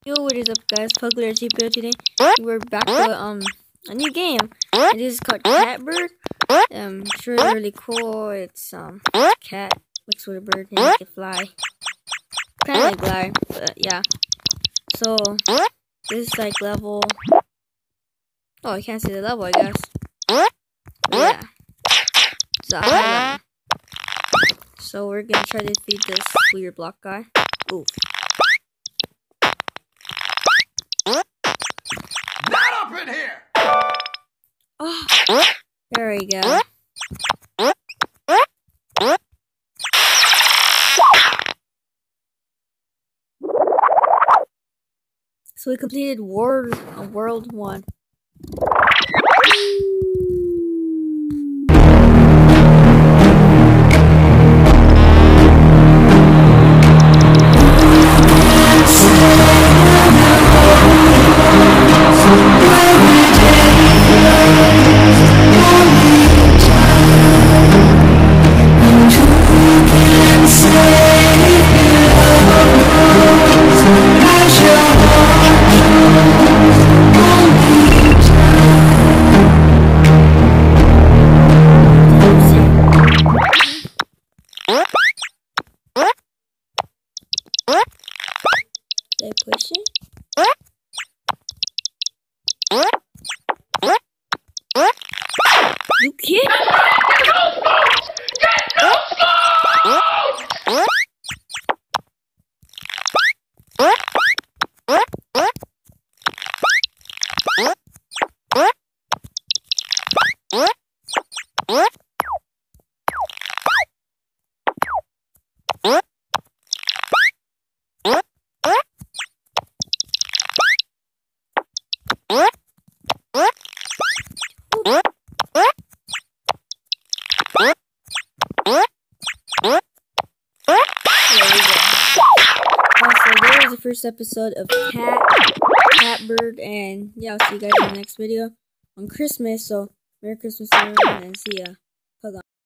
Yo, what is up, guys? Pugler TPO today. We're back to a new game. And this is called Catbird. It's really cool. It's cat mixed with a bird and it can fly. Kind of like fly, but yeah. So this is like level. Oh, I can't see the level, I guess. But yeah, it's a high level. So we're gonna try to defeat this weird block guy. Ooh. Not up in here! Oh, there we go. So we completed World 1. They pushing? You kidding? The first episode of Catbird, and yeah, I'll see you guys in the next video on Christmas. So Merry Christmas everyone, and see ya.